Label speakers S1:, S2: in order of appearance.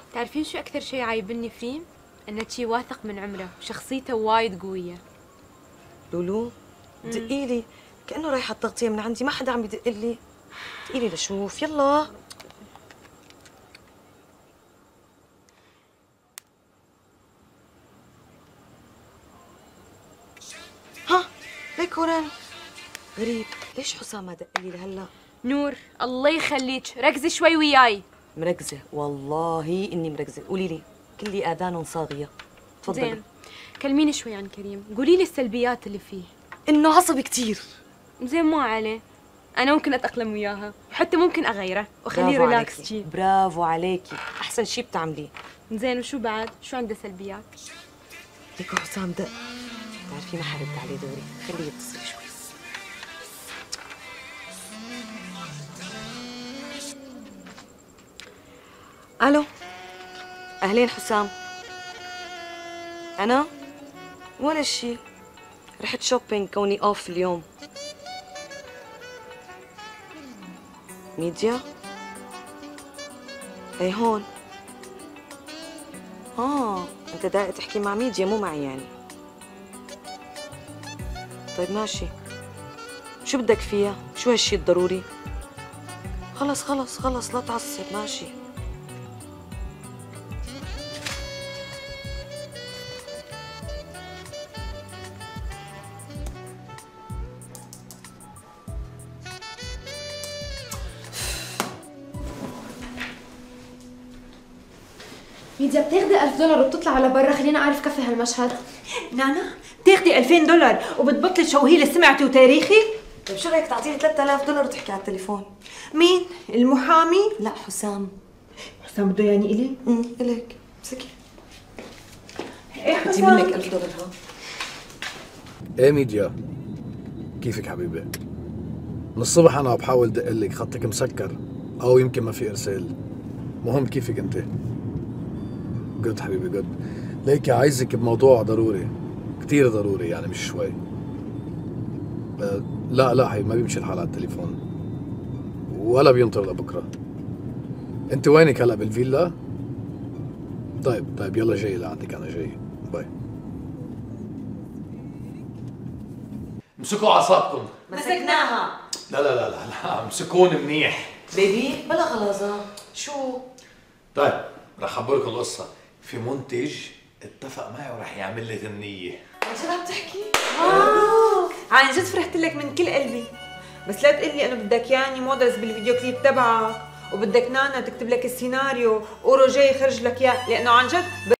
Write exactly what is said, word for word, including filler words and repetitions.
S1: تعرفين شو أكثر شيء عايبني فيه؟ إنه شي واثق من عمره وشخصيته وايد قوية.
S2: لولو دقيلي كأنه رايحة التغطية من عندي، ما حدا عم يدق لي. دقيلي لشوف يلا. ها ليك وراني. غريب، ليش حسام ما دق لي لهلا؟
S1: نور الله يخليك ركزي شوي وياي.
S2: مركزة والله إني مركزة. قولي لي كلي آذان صاغية. تفضلي.
S1: زين كلميني شوي عن كريم، قولي لي السلبيات اللي فيه.
S2: إنه عصبي كثير.
S1: زين ما عليه، أنا ممكن أتأقلم وياها وحتى ممكن أغيره وأخليه ريلاكس شي.
S2: برافو عليكي، أحسن شي بتعمليه.
S1: زين وشو بعد؟ شو عنده سلبيات؟
S2: ليكو حسام دق. بتعرفي ما حرد عليه دوري، خليه يتصل شوي. الو اهلين حسام. انا ولا شي، رحت شوبينج كوني اوف اليوم. ميديا؟ اي هون. اه انت دايق تحكي مع ميديا مو معي يعني. طيب ماشي، شو بدك فيها؟ شو هالشي الضروري؟ خلص خلص خلص لا تعصب. ماشي.
S3: ميديا بتاخدي ألف دولار وبتطلع على برا، خلينا أعرف كفي هالمشهد.
S4: نانا بتاخدي ألفين دولار وبتبطلي تشوهي لي سمعتي وتاريخي؟
S2: طيب شو رايك تعطيني ثلاثة آلاف دولار وتحكي على التليفون؟
S4: مين؟ المحامي؟
S2: لا حسام.
S4: حسام بده يعني إلي؟
S2: امم إلك. امسكي.
S4: ايه
S2: بدي
S4: حسام؟
S2: منك ألف دولار. ها
S5: ايه ميديا، كيفك حبيبي؟ من الصبح انا بحاول دق لك، خطك مسكر او يمكن ما في ارسال. مهم كيفك انت؟ جود حبيبي جود. ليكي عايزك بموضوع ضروري كتير ضروري يعني مش شوي. أه لا لا حبيبي ما بيمشي الحال على التليفون ولا بينطر لبكره. انت وينك هلا بالفيلا؟ طيب طيب يلا جاي لعندك، انا جاي. باي.
S6: امسكوا اعصابكم.
S4: مسكناها.
S6: لا لا لا لا لا امسكون منيح.
S2: بيبي بلا خلاص. شو؟
S6: طيب رح اخبركم القصه. في منتج اتفق معي وراح يعمل لي غنيه.
S2: عن جد عم تحكي؟
S4: آه عن جد فرحت لك من كل قلبي، بس لا تقول لي انه بدك ياني مودلز بالفيديو كليب تبعك وبدك نانا تكتب لك السيناريو ورو جاي يخرج لك اياه، لانه عن جد